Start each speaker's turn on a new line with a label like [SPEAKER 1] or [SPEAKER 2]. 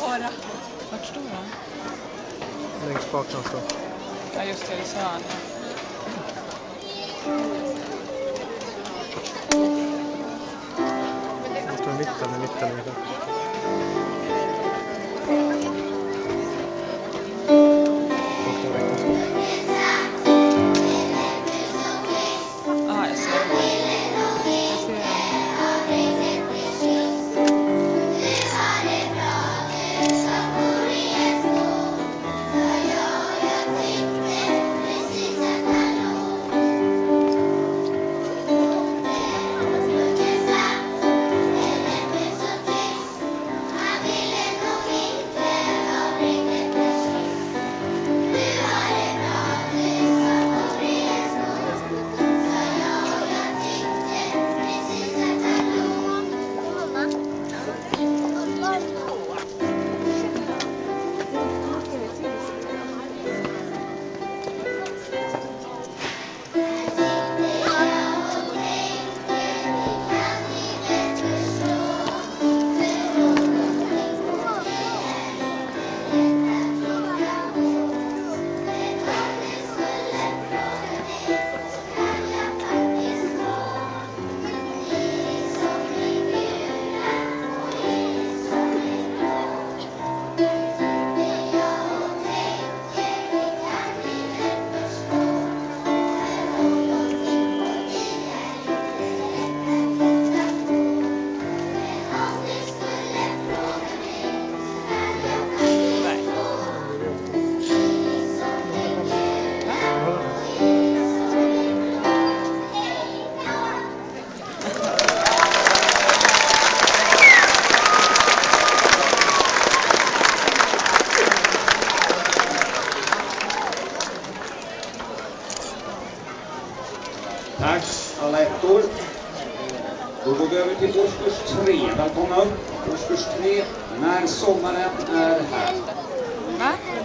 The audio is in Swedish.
[SPEAKER 1] Bara.
[SPEAKER 2] Vart står han?
[SPEAKER 3] Längst bak kan stå.
[SPEAKER 2] Ja just det, det sa han.
[SPEAKER 3] Han står i mitten ungefär.
[SPEAKER 2] Ja, jag ser
[SPEAKER 4] Tack alla ettor. Då går vi över till årskurs 3. Välkomna upp. Årskurs 3 när sommaren är här.
[SPEAKER 2] Va?